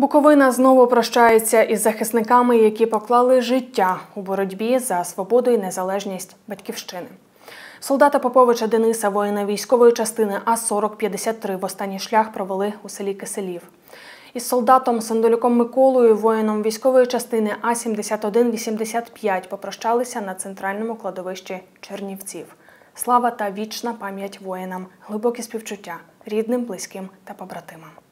Буковина знову прощається із захисниками, які поклали життя у боротьбі за свободу і незалежність Батьківщини. Солдата Поповича Дениса, воїна військової частини А-4053, в останній шлях провели у селі Киселів. Із солдатом Сандолюком Миколою, воїном військової частини А-7185, попрощалися на центральному кладовищі Чернівців. Слава та вічна пам'ять воїнам, глибокі співчуття рідним, близьким та побратимам.